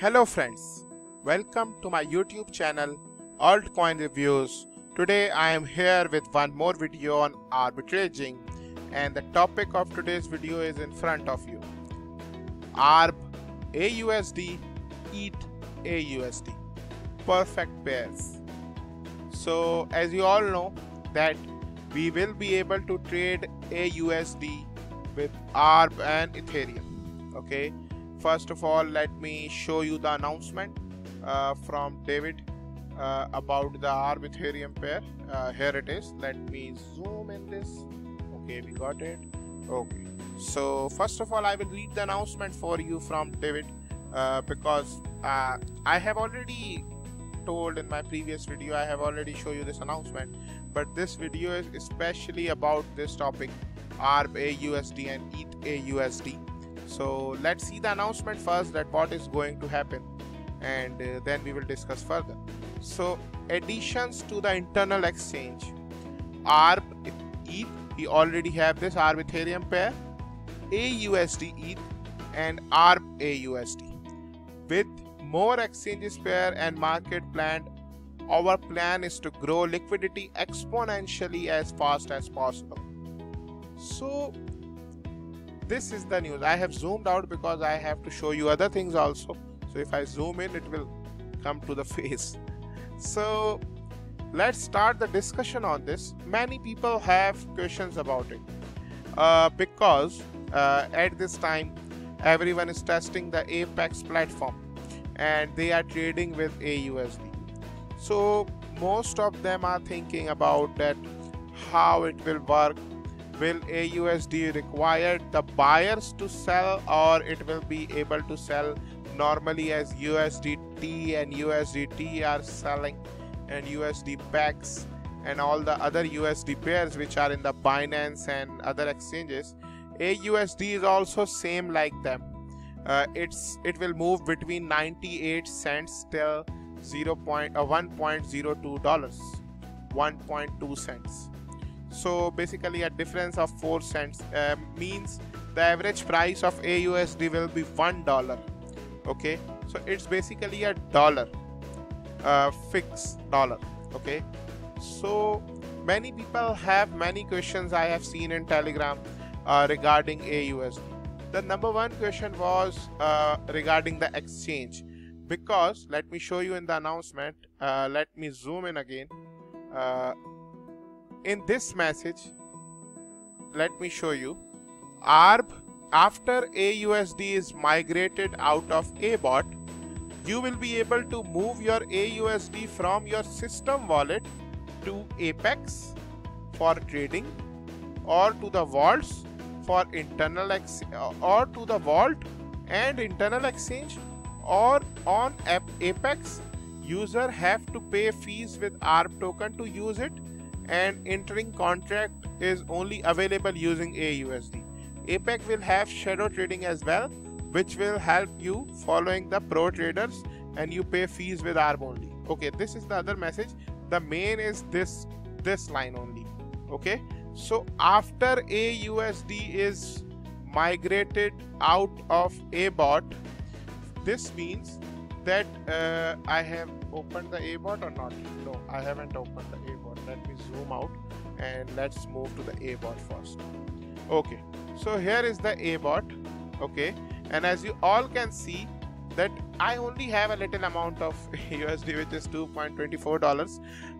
Hello friends, welcome to my YouTube channel Altcoin Reviews. Today I am here with one more video on arbitraging, and the topic of today's video is in front of you. Arb aUSD, ETH aUSD, perfect pairs. So as you all know that we will be able to trade aUSD with Arb and Ethereum. Okay. First of all, let me show you the announcement from David about the Arb Ethereum pair. Here it is. Let me zoom in this. Okay, we got it. Okay. So first of all, I will read the announcement for you from David because I have already told in my previous video, I have already shown you this announcement, but this video is especially about this topic, Arb aUSD and ETH aUSD. So let's see the announcement first, that what is going to happen, and then we will discuss further. So additions to the internal exchange, Arb ETH, we already have this Arb Ethereum pair, aUSD ETH and Arb aUSD. With more exchanges pair and market planned, our plan is to grow liquidity exponentially as fast as possible. So this is the news. I have zoomed out because I have to show you other things also. So if I zoom in, it will come to the face. So let's start the discussion on this. Many people have questions about it because at this time everyone is testing the Apex platform and they are trading with aUSD. So most of them are thinking about that, how it will work. Will aUSD require the buyers to sell, or it will be able to sell normally as USDT and USDT are selling, and USD PEX and all the other USD pairs which are in the Binance and other exchanges? aUSD is also same like them. It will move between 98 cents till $1.02, 1.2 cents. So basically a difference of 4 cents means the average price of aUSD will be $1. Okay, so it's basically a dollar, fixed dollar. Okay, so many people have many questions I have seen in Telegram regarding aUSD. The number one question was regarding the exchange, because let me show you in the announcement. Let me zoom in again. In this message, let me show you. Arb, after aUSD is migrated out of Abot, you will be able to move your aUSD from your system wallet to Apex for trading, or to the vaults for internal or to the vault and internal exchange, or on Apex user have to pay fees with Arb token to use it, and entering contract is only available using aUSD. Apex will have shadow trading as well, which will help you following the pro traders, and you pay fees with Arb only. Okay, this is the other message. The main is this line only. Okay, so after aUSD is migrated out of Abot, this means that I have opened the Abot or not? No, I haven't opened the Abot. Let me zoom out and let's move to the Abot first. Okay, so here is the Abot. Okay, and as you all can see that I only have a little amount of USD, which is $2.24.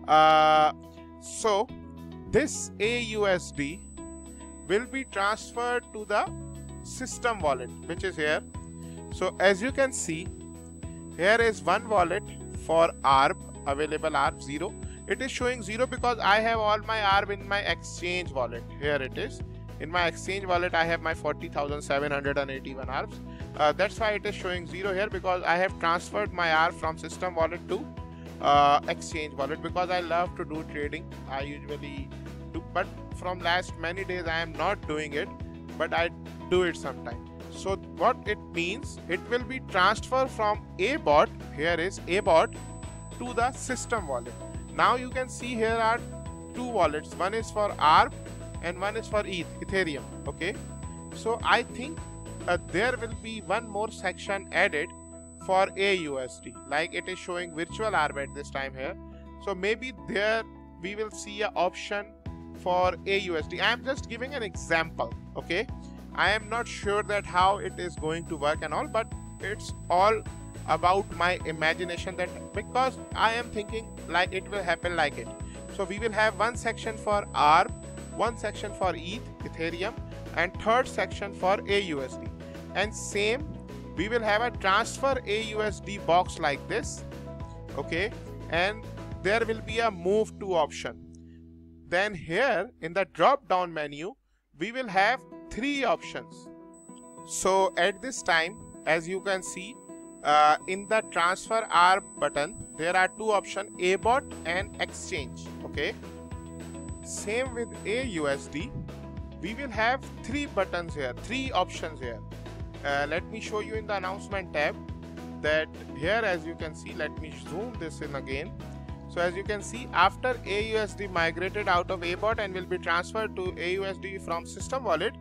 So this aUSD will be transferred to the system wallet, which is here. So as you can see, here is one wallet for Arb, available Arb 0. It is showing 0 because I have all my Arb in my exchange wallet. Here it is. In my exchange wallet, I have my 40,781 Arbs. That's why it is showing 0 here, because I have transferred my Arb from system wallet to exchange wallet, because I love to do trading. I usually do, but from last many days I am not doing it, but I do it sometime. So what it means, it will be transferred from Abot, here is Abot, to the system wallet. Now you can see here are two wallets, one is for Arb and one is for Ethereum. Okay, so I think there will be one more section added for aUSD, like it is showing virtual Arbit this time here. So maybe there we will see an option for aUSD. I am just giving an example, okay? I am not sure that how it is going to work and all, but it's all about my imagination, that because I am thinking like it will happen like it. So we will have one section for ARB, one section for Ethereum, and third section for aUSD. And same, we will have a transfer aUSD box like this, okay? And there will be a move to option. Then here in the drop down menu, we will have 3 options. So at this time, as you can see, in the transfer ARB button, there are 2 options, Abot and exchange, okay? Same with aUSD, we will have 3 buttons here, 3 options here. Let me show you in the announcement tab that here, as you can see, let me zoom this in again. So as you can see, after aUSD migrated out of Abot and will be transferred to aUSD from system wallet,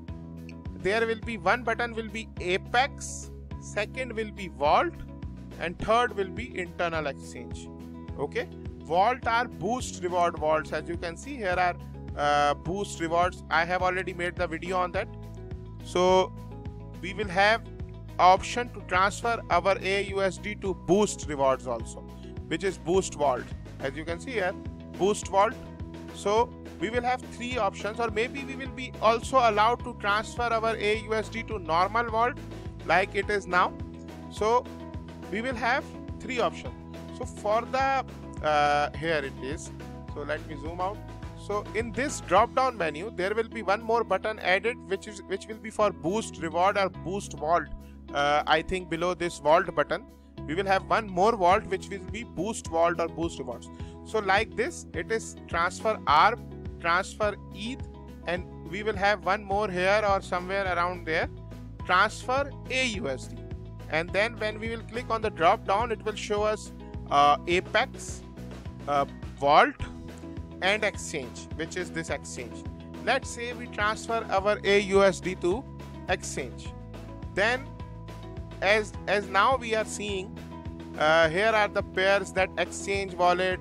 there will be one button will be Apex, second will be Vault, and third will be internal exchange. Okay, Vault are boost reward vaults. As you can see, here are boost rewards. I have already made the video on that. So we will have option to transfer our aUSD to boost rewards also, which is Boost Vault. As you can see here, Boost Vault. So we will have 3 options, or maybe we will be also allowed to transfer our aUSD to normal vault like it is now. So we will have 3 options. So for the here it is. So let me zoom out. So in this drop down menu, there will be one more button added, which will be for Boost Reward or Boost Vault. I think below this Vault button, we will have one more vault which will be Boost Vault or Boost Rewards. So like this, it is transfer ARB, transfer ETH, and we will have one more here or somewhere around there, transfer aUSD. And then when we will click on the drop down, it will show us Apex, Vault, and exchange, which is this exchange. Let's say we transfer our aUSD to exchange. Then as now we are seeing, here are the pairs, that exchange wallet,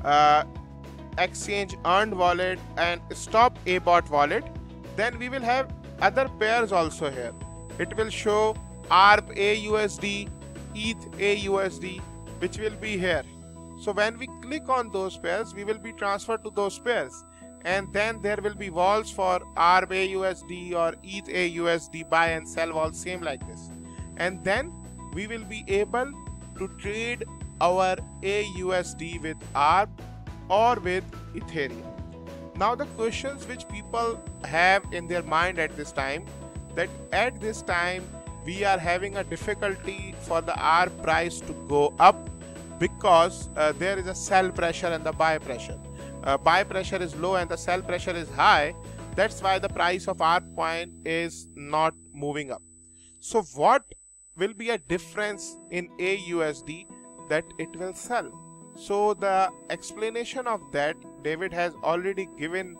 exchange earned wallet, and stop Abot wallet. Then we will have other pairs also here. It will show ARB aUSD, ETH aUSD, which will be here. So when we click on those pairs, we will be transferred to those pairs, and then there will be walls for ARB aUSD or ETH aUSD, buy and sell walls, same like this. And then we will be able to trade our aUSD with ARB or with Ethereum. Now the questions which people have in their mind at this time, that at this time we are having a difficulty for the ARB price to go up, because there is a sell pressure and the buy pressure. Buy pressure is low and the sell pressure is high. That's why the price of ARB coin is not moving up. So what will be a difference in aUSD that it will sell? So the explanation of that David has already given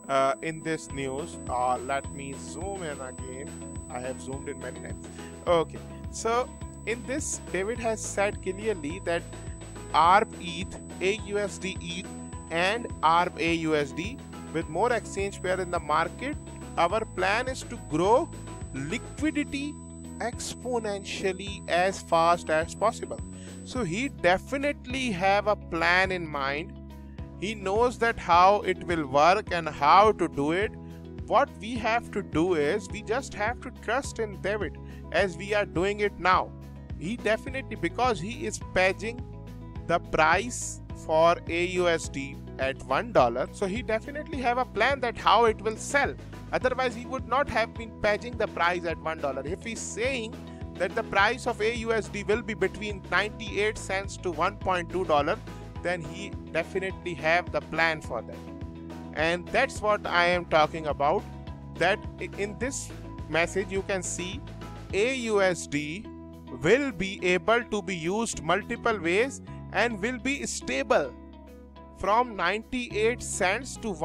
in this news. Let me zoom in again. I have zoomed in many times. Okay, so in this David has said clearly that ARB ETH, aUSD ETH, and ARB aUSD, with more exchange pair in the market, our plan is to grow liquidity exponentially as fast as possible. So he definitely have a plan in mind. He knows that how it will work and how to do it. What we have to do is we just have to trust in David as we are doing it now. He definitely, because he is pledging the price for aUSD at $1, so he definitely have a plan that how it will sell. Otherwise he would not have been pledging the price at $1. If he's saying that the price of aUSD will be between 98 cents to $1.2, then he definitely have the plan for that. And that's what I am talking about, that in this message you can see aUSD will be able to be used multiple ways and will be stable from 98 cents to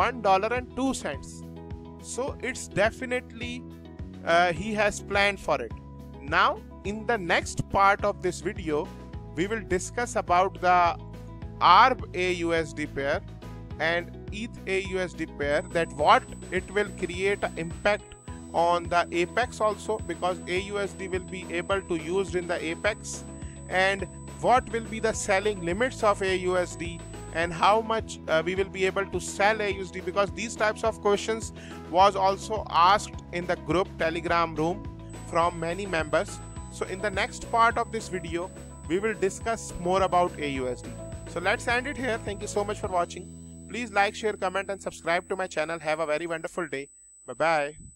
$1.02. So it's definitely he has planned for it. Now in the next part of this video, we will discuss about the ARB aUSD pair and ETH aUSD pair, that what it will create an impact on the Apex also, because aUSD will be able to used in the Apex, and what will be the selling limits of aUSD and how much we will be able to sell aUSD, because these types of questions was also asked in the group Telegram room from many members. So in the next part of this video, we will discuss more about aUSD. So let's end it here. Thank you so much for watching. Please like, share, comment and subscribe to my channel. Have a very wonderful day. Bye bye.